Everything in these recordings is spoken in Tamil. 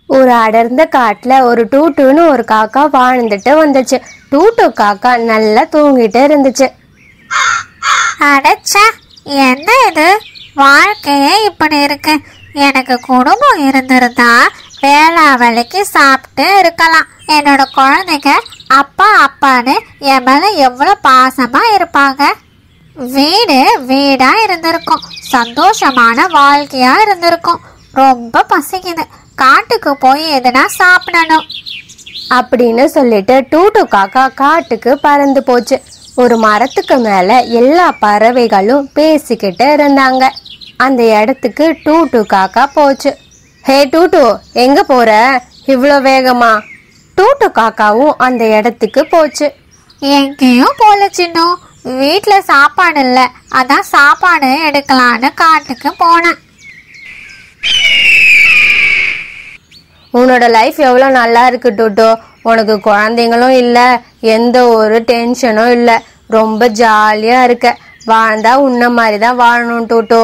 ஒரு அடர்ந்த காட்டுல ஒரு டூட்டுன்னு ஒரு காக்கா வாழ்ந்துட்டு வந்துச்சு. டூட்டு காக்கா நல்லா தூங்கிட்டு இருந்துச்சு. அடைச்சா என்ன இது, வாழ்க்கையே இப்படி இருக்கு. எனக்கு குடும்பம் இருந்திருந்தா வேளா வேலைக்கு சாப்பிட்டு இருக்கலாம். என்னோட குழந்தைங்க அப்பா அப்பான்னு என் மேல எவ்வளவு பாசமா இருப்பாங்க. வீடு வீடா இருந்திருக்கும், சந்தோஷமான வாழ்க்கையா இருந்திருக்கும். ரொம்ப பசிக்குது, காட்டுக்கு போய் எதுனா சாப்பிடணும் அப்படின்னு சொல்லிட்டு டூட்டு காக்கா காட்டுக்கு பறந்து போச்சு. ஒரு மரத்துக்கு மேல எல்லா பறவைகளும் பேசிக்கிட்டு இருந்தாங்க. அந்த இடத்துக்கு டூட்டு காக்கா போச்சு. ஹே டூட்டு, எங்க போற இவ்வளோ வேகமா? டூட்டு காக்காவும் அந்த இடத்துக்கு போச்சு. எங்கேயும் போல சின்னும், வீட்டுல சாப்பாடு இல்லை, அதான் சாப்பாடு எடுக்கலான்னு காட்டுக்கு போனேன். உன்னோட லைஃப் எவ்வளோ நல்லா இருக்கு டூட்டு. உனக்கு குழந்தைங்களும் இல்லை, எந்த ஒரு டென்ஷனும் இல்லை, ரொம்ப ஜாலியா இருக்க. வாழ்ந்தா உன்ன மாதிரி தான் வாழணும் டூட்டு.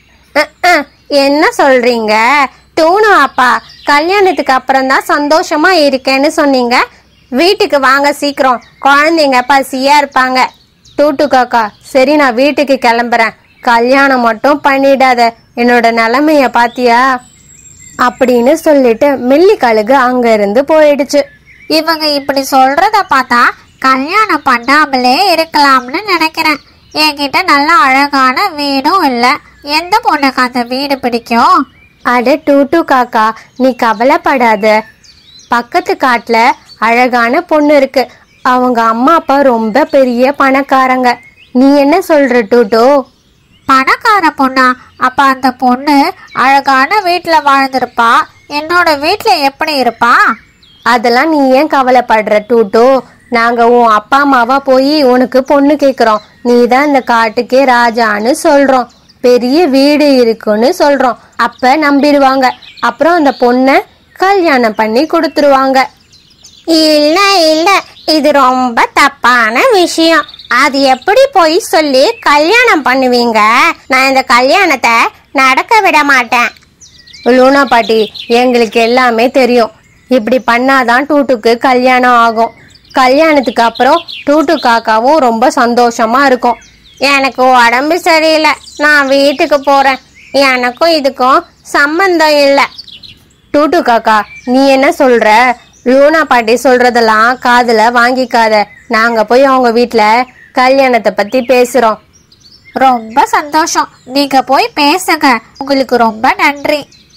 என்ன சொல்றீங்க டூனு அப்பா? கல்யாணத்துக்கு அப்புறம் தான் சந்தோஷமா இருக்கேன்னு சொன்னீங்க. வீட்டுக்கு வாங்க சீக்கிரம், குழந்தைங்க பசியா இருப்பாங்க. டூட்டு காக்கா, சரி நான் வீட்டுக்கு கிளம்புறேன், கல்யாணம் மட்டும் பண்ணிடாத, என்னோட நிலைமைய பாத்தியா அப்படின்னு சொல்லிட்டு மில்லி கழுகு அங்க இருந்து போயிடுச்சு. இவங்க இப்படி சொல்றத பார்த்தா கல்யாணம் பண்ணாமலே இருக்கலாம்னு நினைக்கிறேன். என்கிட்ட நல்ல அழகான வீடும் இல்லை, எந்த பொண்ணுக்கு அந்த வீடு பிடிக்கும்? அட டூட்டு காக்கா, நீ கவலைப்படாத. பக்கத்து காட்டுல அழகான பொண்ணு இருக்கு, அவங்க அம்மா அப்பா ரொம்ப பெரிய பணக்காரங்க. நீ என்ன சொல்ற டூட்டு? பணக்கார பொண்ணா? அப்ப அந்த பொண்ணு அழகான வீட்டுல வாழ்ந்திருப்பா, என்னோட வீட்டுல எப்படி இருப்பா? அதெல்லாம் நீ ஏன் கவலைப்படுற டூட்டு? நாங்க உன் அப்பா அம்மாவா போய் உனக்கு பொண்ணு கேக்குறோம். நீ தான் இந்த காட்டுக்கே ராஜான்னு சொல்றோம், பெரிய வீடு இருக்குன்னு சொல்றோம். அப்ப நம்பிடுவாங்க. அப்புறம் அந்த பொண்ணை கல்யாணம் பண்ணி கொடுத்துருவாங்க. இல்ல இல்ல, இது ரொம்ப தப்பான விஷயம். அது எப்படி போய் சொல்லி கல்யாணம் பண்ணுவீங்க? நான் இந்த கல்யாணத்தை நடக்க விட மாட்டேன். லூனா பாட்டி, எங்களுக்கு எல்லாமே தெரியும். இப்படி பண்ணாதான் டூட்டுக்கு கல்யாணம் ஆகும். கல்யாணத்துக்கு அப்புறம் டூட்டு காக்காவும் ரொம்ப சந்தோஷமா இருக்கும். எனக்கு உடம்பு சரியில்லை, நான் வீட்டுக்கு போறேன். எனக்கும் இதுக்கும் சம்பந்தம் இல்லை. டூட்டு காக்கா, நீ என்ன சொல்ற? லூனா பாட்டி சொல்றதெல்லாம் காதுல வாங்கிக்காத. நாங்க போய் அவங்க வீட்டுல கல்யாணத்தை பத்தி பேசுறோம். ரொம்ப சந்தோஷம், நீங்க போய் பேசுங்க. உங்களுக்கு ரொம்ப நன்றி.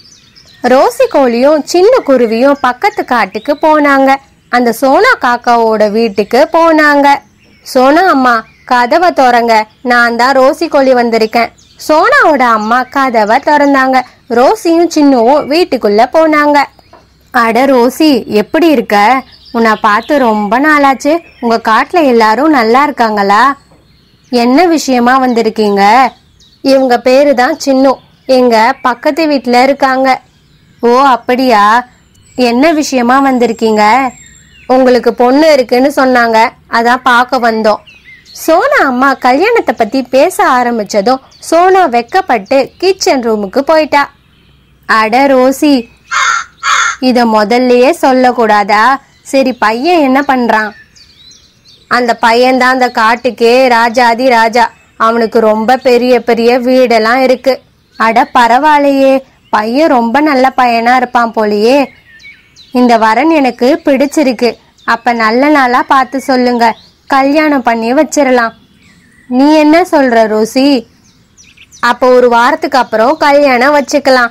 ரோசி கோழியும் சின்ன குருவியும் பக்கத்து காட்டுக்கு போனாங்க. அந்த சோனா காக்காவோட வீட்டுக்கு போனாங்க. சோனா அம்மா, கதவை திறங்க, நான் தான் ரோசி கோழி வந்திருக்கேன். சோனாவோட அம்மா கதவை திறந்தாங்க. ரோசியும் சின்னுவும் வீட்டுக்குள்ள போனாங்க. அட ரோசி, எப்படி இருக்க? உன்னை பார்த்து ரொம்ப நாளாச்சு. உங்க காட்டுல எல்லாரும் நல்லா இருக்காங்களா? என்ன விஷயமா வந்திருக்கீங்க? இவங்க பேரு தான் சின்னு, எங்க பக்கத்து வீட்டுல இருக்காங்க. ஓ அப்படியா? என்ன விஷயமா வந்திருக்கீங்க? உங்களுக்கு பொண்ணு இருக்குன்னு சொன்னாங்க, அதான் பார்க்க வந்தோம். சோனா அம்மா கல்யாணத்தை பத்தி பேச ஆரம்பிச்சதும் சோனா வெக்கப்பட்டு கிச்சன் ரூமுக்கு போயிட்டா. அட ரோசி, இத முதல்லயே சொல்லக்கூடாதா? சரி, பையன் என்ன பண்றான்? அந்த பையன்தான் அந்த காட்டுக்கே ராஜாதி ராஜா. அவனுக்கு ரொம்ப பெரிய பெரிய வீடெல்லாம் இருக்கு. அட பரவாயில்லையே, பையன் ரொம்ப நல்ல பையனா இருப்பான் போலியே. இந்த வரன் எனக்கு பிடிச்சிருக்கு. அப்ப நல்ல நாளா பார்த்து சொல்லுங்க, கல்யாணம் பண்ணி வச்சிடலாம். நீ என்ன சொல்ற ரோசி? அப்போ ஒரு வாரத்துக்கு அப்புறம் கல்யாணம் வச்சுக்கலாம்.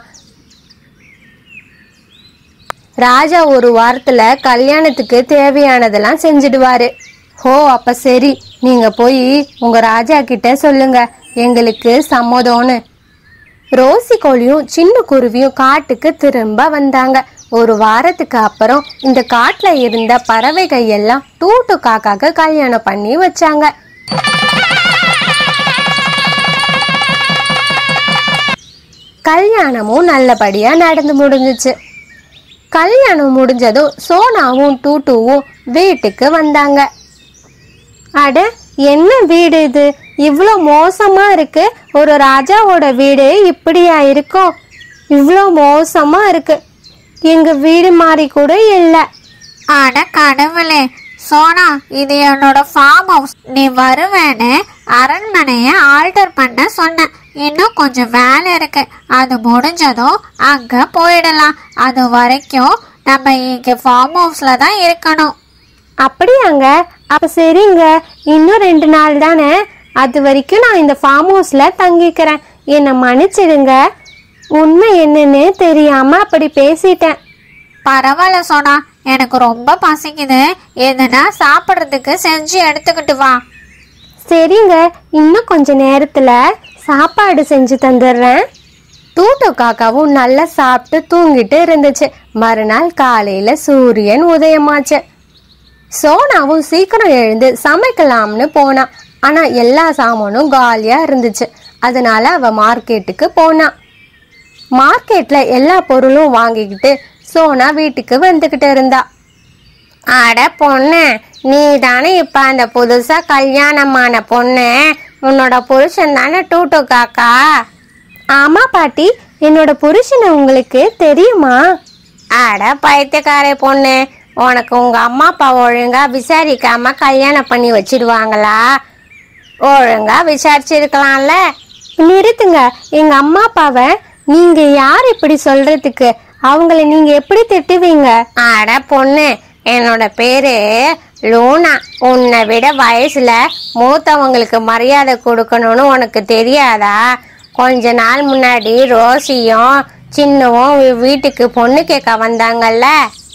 ராஜா ஒரு வாரத்துல கல்யாணத்துக்கு தேவையானதெல்லாம் செஞ்சிடுவாரு. ஓ அப்ப சரி, நீங்க போய் உங்க ராஜா கிட்ட சொல்லுங்க, எங்களுக்கு சம்மதம்னு. ரோசி கோழியும் சின்ன குருவியும் காட்டுக்கு திரும்ப வந்தாங்க. ஒரு வாரத்துக்கு அப்புறம் இந்த காட்டுல இருந்த பறவைகள் எல்லாம் டூட்டு காக்காக்கு கல்யாணம் பண்ணி வச்சாங்க. கல்யாணமும் நல்லபடியா நடந்து முடிஞ்சிச்சு. கல்யாணம் முடிஞ்சதும் சோனாவும் டூட்டுவும் வீட்டுக்கு வந்தாங்க. அட, என்ன வீடு இது? இவ்வளோ மோசமா இருக்கு. ஒரு ராஜாவோட வீடு இப்படியா இருக்கும்? இவ்வளோ மோசமா இருக்கு. எங்க வீடு மாதிரி கூட இல்லை. அட கடவுளே, சோனா இது என்னோட ஃபார்ம் ஹவுஸ். நீ வருவேன்னு அரண்மனைய ஆல்டர் பண்ண சொன்ன. இன்னும் கொஞ்சம் வேலை இருக்கு, அது முடிஞ்சதும் அங்க போயிடலாம். அது வரைக்கும் நம்ம இங்க ஃபார்ம் ஹவுஸ்ல தான் இருக்கணும். அப்படியாங்க? அப்ப சரிங்க, இன்னும் 2 நாள் தானே, அது வரைக்கும் நான் இந்த ஃபார்ம் ஹவுஸ்ல தங்கிக்கிறேன். என்னை மன்னிச்சிடுங்க, உண்மை என்னன்னு தெரியாம அப்படி பேசிட்டேன். பரவாயில்ல சோனா, எனக்கு ரொம்ப பசிக்குது. எதுனா சாப்பிட்றதுக்கு செஞ்சு எடுத்துக்கிட்டு வா. சரிங்க, இன்னும் கொஞ்ச நேரத்துல சாப்பாடு செஞ்சு தந்துடுறேன். டூட்டு காக்காவும் நல்லா சாப்பிட்டு தூங்கிட்டு இருந்துச்சு. மறுநாள் காலையில சூரியன் உதயமாச்சு. சோனாவும் சீக்கிரம் எழுந்து சமைக்கலாம்னு போனா. ஆனா எல்லா சாமானும் காலியா இருந்துச்சு. அதனால அவ மார்க்கெட்டுக்கு போனா. மார்க்கெட்ல எல்லா பொருளும் வாங்கிக்கிட்டு சோனா வீட்டுக்கு வந்துகிட்டு இருந்தா. அட பொண்ணு, நீ தானே இப்ப அந்த புதுசா கல்யாணமான பொண்ணு? உன்னோட புருஷன் தானே டூட்டு காக்கா? ஆமா பாட்டி, என்னோட புருஷனை உங்களுக்கு தெரியுமா? அட பைத்தியக்கார பொண்ணு, உனக்கு உங்க அம்மா அப்பா ஒழுங்கா விசாரிக்காம கல்யாணம் பண்ணி வச்சிடுவாங்களா? ஒழுங்கா விசாரிச்சிருக்கலாம்ல. நிறுத்துங்க, எங்க அம்மா அப்பாவை நீங்க யார் இப்படி சொல்றதுக்கு? அவங்கள நீங்க எப்படி திட்டுவீங்க? அட பொண்ணு, என்னோட பேரு லூனா. உன்னை விட வயசுல மூத்தவங்களுக்கு மரியாதை கொடுக்கணும்னு உனக்கு தெரியாதா? கொஞ்ச நாள் முன்னாடி ரோசியும் சின்னவும் வீட்டுக்கு பொண்ணு கேட்க வந்தாங்கல்ல?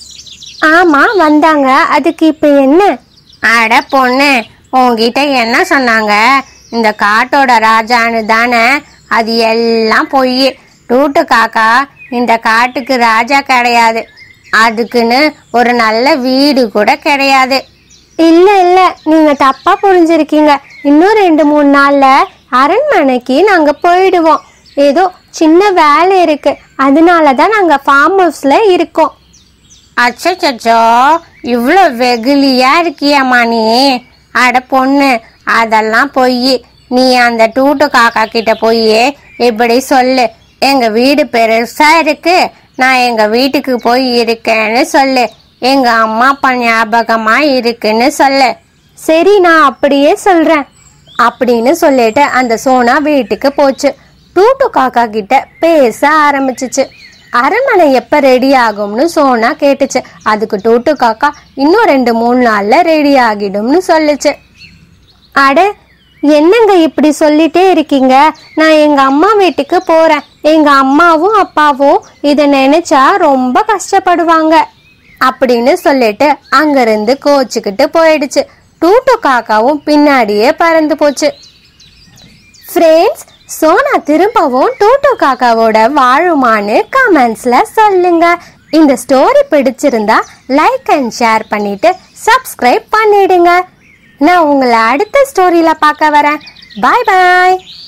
ஆமா வந்தாங்க, அதுக்கு இப்ப என்ன? அட பொண்ணு, உன்கிட்ட என்ன சொன்னாங்க? இந்த காட்டோட ராஜான்னு தானே? அது எல்லாம் பொய். டூட்டு காக்கா இந்த காட்டுக்கு ராஜா கிடையாது. அதுக்குன்னு ஒரு நல்ல வீடு கூட கிடையாது. இல்ல இல்ல, நீங்க தப்பா புரிஞ்சிருக்கீங்க. இன்னும் 2-3 நாள்ல அரண்மனைக்கு நாங்க போயிடுவோம். ஏதோ சின்ன வேலை இருக்கு, அதனாலதான் நாங்க ஃபார்ம் ஹவுஸ்ல இருக்கோம். அச்சச்சோ, இவ்வளோ வெகுலியா இருக்கியம்மா நீ? அட பொண்ணு, அதெல்லாம் பொய். நீ அந்த டூட்டு காக்கா கிட்ட போய் இப்படி சொல்லு, எங்க வீடு பெருசா இருக்கு, நான் எங்க வீட்டுக்கு போய் இருக்கேன்னு சொல்லு, எங்க அம்மா அப்பா ஞாபகமா இருக்குன்னு சொல்லு. சரி, நான் அப்படியே சொல்றேன் அப்படின்னு சொல்லிட்டு அந்த சோனா வீட்டுக்கு போச்சு. டூட்டு காக்கா கிட்ட பேச ஆரம்பிச்சிச்சு. அரண்மனை எப்ப ரெடி ஆகும்னு சோனா கேட்டுச்சு. அதுக்கு டூட்டு காக்கா இன்னும் 2-3 நாள்ல ரெடி ஆகிடும்னு சொல்லுச்சு. அட என்னங்க இப்படி சொல்லிட்டே இருக்கீங்க? நான் எங்க அம்மா வீட்டுக்கு போறேன். எங்க அம்மாவும் அப்பாவும் இதை நினைச்சா ரொம்ப கஷ்டப்படுவாங்க அப்படின்னு சொல்லிட்டு அங்கிருந்து கோச்சுக்கிட்டு போயிடுச்சு. டூட்டு காக்காவும் பின்னாடியே பறந்து போச்சு. ஃப்ரெண்ட்ஸ், சோனா திரும்பவும் டூட்டு காக்காவோட வாழுமான்னு கமெண்ட்ஸ்ல சொல்லுங்க. இந்த ஸ்டோரி பிடிச்சிருந்தா லைக் அண்ட் ஷேர் பண்ணிட்டு சப்ஸ்கிரைப் பண்ணிடுங்க. நான் உங்களை அடுத்த ஸ்டோரியில பார்க்க வரேன். பாய் பாய்.